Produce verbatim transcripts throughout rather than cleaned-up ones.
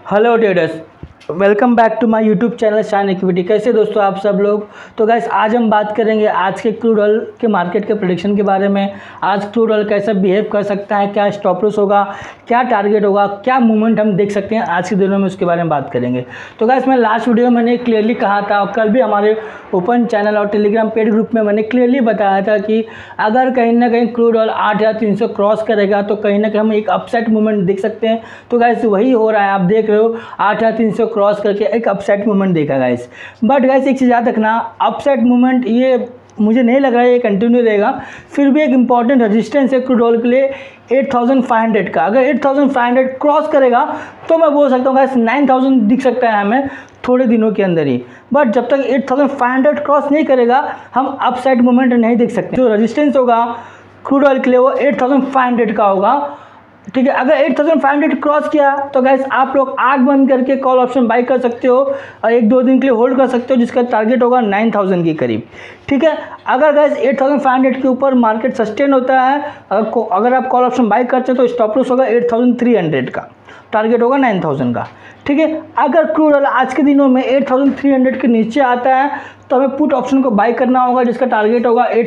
Hello traders, welcome back to my YouTube channel shine equity. कैसे दोस्तों आप सब लोग। तो गाइस आज हम बात करेंगे आज के क्रूड ऑयल के मार्केट के प्रेडिक्शन के बारे में। आज क्रूड ऑयल कैसा बिहेव कर सकता है, क्या स्टॉप लॉस होगा, क्या टारगेट होगा, क्या मूवमेंट हम देख सकते हैं आज के दिनों में, उसके बारे में बात करेंगे। तो गाइस मैं लास्ट वीडियो में मैंने क्लियरली कहा था और कल भी हमारे ओपन चैनल और टेलीग्राम पेड ग्रुप में मैंने क्लियरली बताया था कि अगर कहीं ना कहीं क्रूड ऑयल आठ हज़ार तीन सौ क्रॉस करेगा तो कहीं ना कहीं हम एक अपसाइड मूवमेंट देख सकते हैं। तो गाइस वही हो रहा है, आप देख रहे हो आठ हज़ार तीन सौ क्रॉस करके एक अपसाइड मूवमेंट देखा गाइस। बट गाइस एक चीज़ याद रखना, अपसाइड मूवमेंट ये मुझे नहीं लग रहा है ये कंटिन्यू रहेगा। फिर भी एक इंपॉर्टेंट रेजिस्टेंस है क्रूड ऑयल के लिए आठ हज़ार पाँच सौ का। अगर आठ हज़ार पाँच सौ क्रॉस करेगा तो मैं बोल सकता हूँ गाइस नौ हज़ार दिख सकता है हमें थोड़े दिनों के अंदर ही। बट जब तक आठ हज़ार पाँच सौ क्रॉस नहीं करेगा हम अपसाइड मूवमेंट नहीं देख सकते। जो रेजिस्टेंस होगा क्रूड ऑयल के लिए वो आठ हज़ार पाँच सौ का होगा, ठीक है। अगर आठ हज़ार पाँच सौ क्रॉस किया तो गैस आप लोग आग बंद करके कॉल ऑप्शन बाई कर सकते हो और एक दो दिन के लिए होल्ड कर सकते हो, जिसका टारगेट होगा नौ हज़ार के करीब, ठीक है। अगर गैस आठ हज़ार पाँच सौ के ऊपर मार्केट सस्टेन होता है, अगर अगर आप कॉल ऑप्शन बाई करते हो तो स्टॉप लॉस होगा आठ हज़ार तीन सौ का, टारगेट होगा नौ हज़ार का, ठीक है। अगर क्रूड ऑयल आज के दिनों में आठ हज़ार तीन सौ के नीचे आता है तो हमें पुट ऑप्शन को बाई करना होगा, जिसका टारगेट होगा आठ हज़ार एक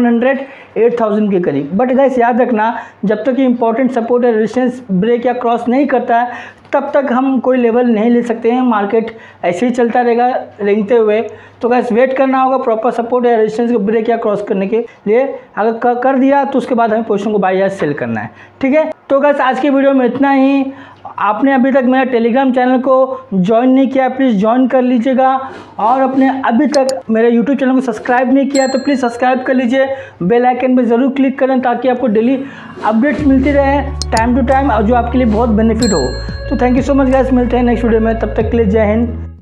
सौ, आठ हज़ार के करीब। बट गाइस याद रखना, जब तक ये इंपॉर्टेंट सपोर्ट या रेजिस्टेंस ब्रेक या क्रॉस नहीं करता है तब तक हम कोई लेवल नहीं ले सकते हैं। मार्केट ऐसे ही चलता रहेगा रेंगते हुए। तो गाइस वेट करना होगा प्रॉपर सपोर्ट या रेजिस्टेंस को ब्रेक या क्रॉस करने के लिए। अगर कर दिया तो उसके बाद हमें पोजीशन को बाई या सेल करना है, ठीक है। तो गाइस आज की वीडियो में इतना ही। आपने अभी तक मेरा टेलीग्राम चैनल को ज्वाइन नहीं किया, प्लीज़ ज्वाइन कर लीजिएगा। और अपने अभी तक मेरे यूट्यूब चैनल को सब्सक्राइब नहीं किया तो प्लीज़ सब्सक्राइब कर लीजिए। बेल आइकन पे ज़रूर क्लिक करें ताकि आपको डेली अपडेट्स मिलती रहे टाइम टू टाइम और जो आपके लिए बहुत बेनिफिट हो। तो thank you so much guys, मिलते हैं नेक्स्ट वीडियो में, तब तक के लिए जय हिंद।